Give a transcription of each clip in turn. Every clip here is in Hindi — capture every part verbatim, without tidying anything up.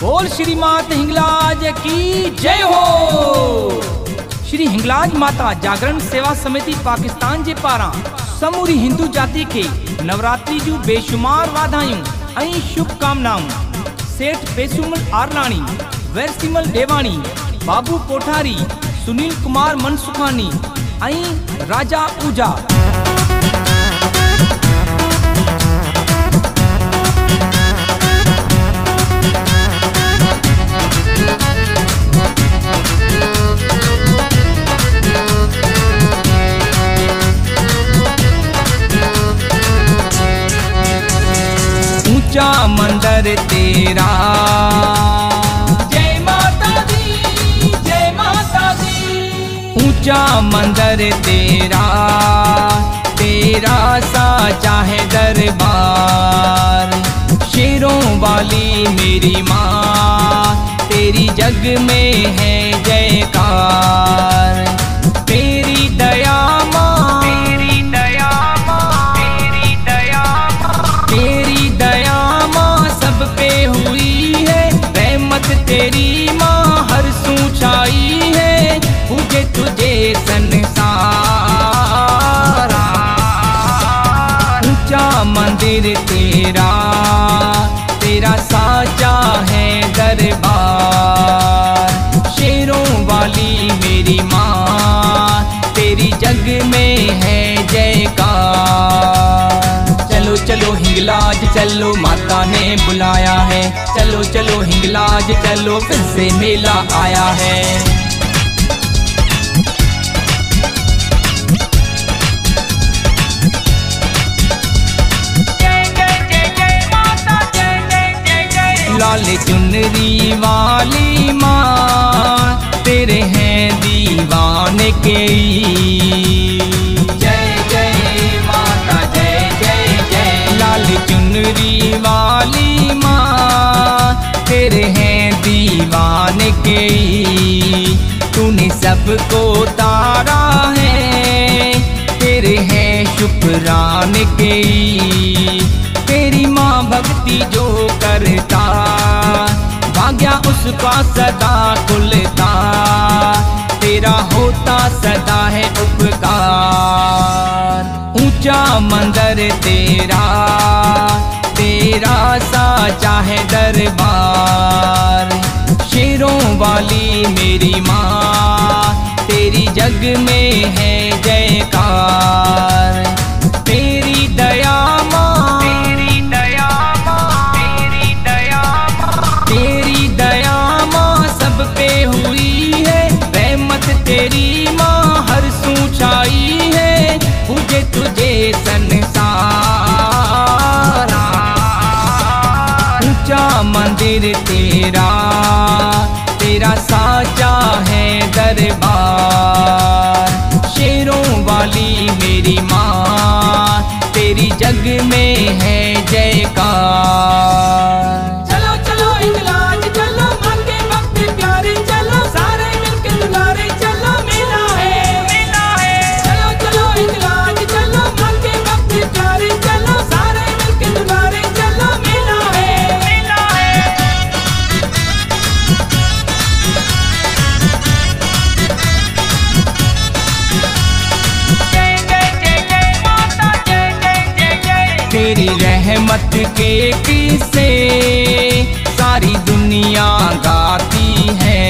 बोल श्री माता हिंगलाज की जय हो। श्री हिंगलाज माता जागरण सेवा समिति पाकिस्तान जे पारा समूरी हिंदू जाति के नवरात्रि जू बेशुमार वाधायूं ऐं शुभकामनाऊं। सेठ पेसूमल आरलाणी, वैरसिमल देवाणी, बाबू कोठारी, सुनील कुमार मनसुखानी ऐं राजा पूजा। ऊंचा मंदिर तेरा, जय माता दी, जय माता दी। ऊंचा मंदिर तेरा, तेरा साचा है दरबार। शेरों वाली मेरी माँ, तेरी जग में है जयकार। तेरी दया माँ, तेरी दया माँ, तेरी दया माँ, तेरी दया माँ सब पे हुई है। रहमत तेरी माँ हर सू छाई है। पूजे तुझे संसार। ऊंचा मंदिर तेरा, तेरा साचा है दरबार। शेरों वाली मेरी माँ, तेरी जग में है जयकार। चलो चलो हिंगलाज चलो, माता ने बुलाया है। चलो चलो हिंगलाज चलो, फिर से मेला आया है। लाल चुनरी वाली माँ, तेरे हैं दीवाने के। जय जय माता, जय जय जय। लाल चुनरी वाली माँ, तेरे हैं दीवाने के। तूने सबको तारा है, तेरे हैं शुक्राने के। तेरी माँ भक्ति जो करता, भाग्या उसका सदा खुलता। तेरा होता सदा है उपकार। ऊंचा मंदिर तेरा, तेरा साचा है दरबार। शेरों वाली मेरी माँ, तेरी जग में है जयकार। तेरी दया माँ, तेरी दया माँ, तेरी दया माँ, तेरी दया माँ सब पे हुई है। रहमत तेरी माँ हर सू छाई है। पूजे तुझे संसार। ऊंचा मंदिर तेरा, तेरा साचा है दरबार। शेरों वाली मेरी माँ, तेरी जग में है जयकार। चलो चलो हिंगलाज चलो, माँ के भक्त प्यारे चलो, सारे मिलके दुलारे चलो, मेला है मेला है। चलो चलो हिंगलाज चलो, माँ के भक्त प्यारे चलो, सारे मिलके दुलारे चलो, मेला है मेला है। जय जय जय जय माता, जय जय जय जय। तेरी रहमत के किस्से सारी दुनिया गाती है।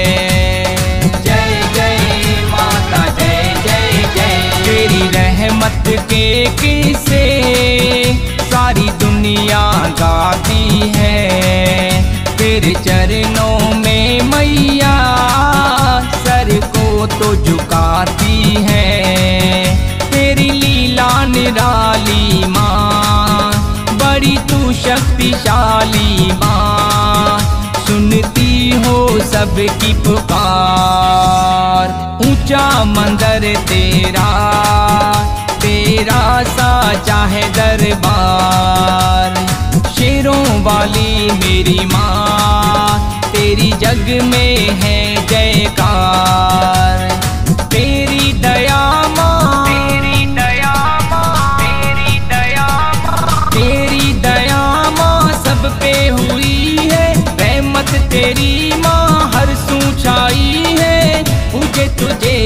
जय जय माता, जय जय जय। तेरी रहमत के किस्से सारी दुनिया गाती है। तेरे चरणों में मैया सर को तो झुकाती है। तेरी लीला निराली माँ, बड़ी तू शक्तिशाली माँ। सुनती हो सबकी पुकार। ऊंचा मंदिर तेरा, तेरा साचा है दरबार। शेरों वाली मेरी माँ, तेरी जग में है जयकार। तेरी दया माँ, तेरी दया माँ, तेरी दया माँ, तेरी दया माँ सब पे हुई है। रहमत रहमत तेरी माँ हर सू छाई है, पूजे तुझे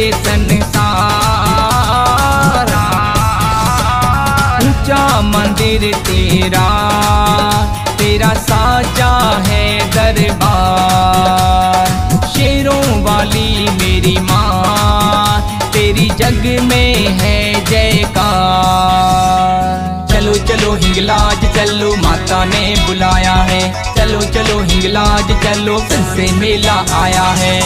संसार। ऊंचा मंदिर तेरा, तेरा साजा है दरबार। शेरों वाली मेरी माँ, तेरी जग में है जयकार। चलो चलो हिंगलाज चलो, माता ने बुलाया है। चलो चलो हिंगलाज चलो, फिर से मेला आया है।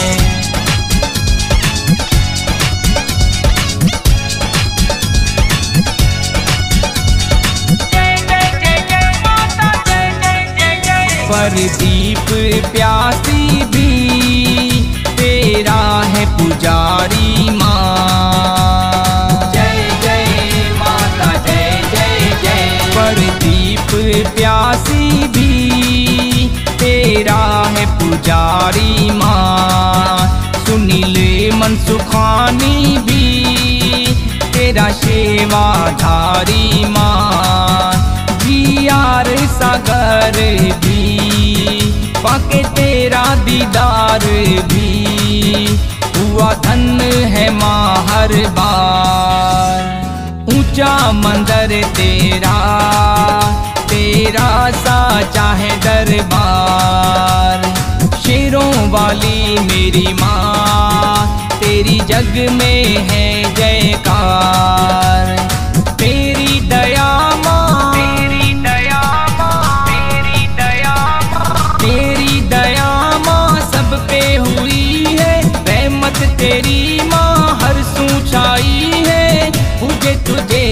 परदीप प्यासी भी तेरा है पुजारी माँ। जय जय माता जय जय जय। परदीप प्यासी भी तेरा है पुजारी माँ। सुनील मनसुखानी भी तेरा सेवाधारी माँ। जियार सागर भी पाके तेरा दीदार भी, हुआ धन है माँ हर बार। ऊंचा मंदिर तेरा, तेरा साचा है दरबार। शेरों वाली मेरी माँ, तेरी जग में है जयकार। तेरी दया माँ, तेरी दया माँ, तेरी दया माँ, तेरी दया माँ सब पे हुई है। रहमत तेरी माँ हर सू छाई है, पूजे तुझे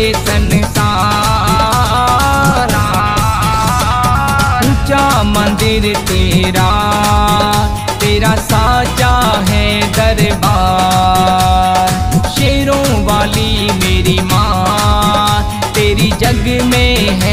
संसार। ऊंचा मंदिर तेरा, तेरा साचा है दरबार। शेरों वाली मेरी माँ, तेरी जग में है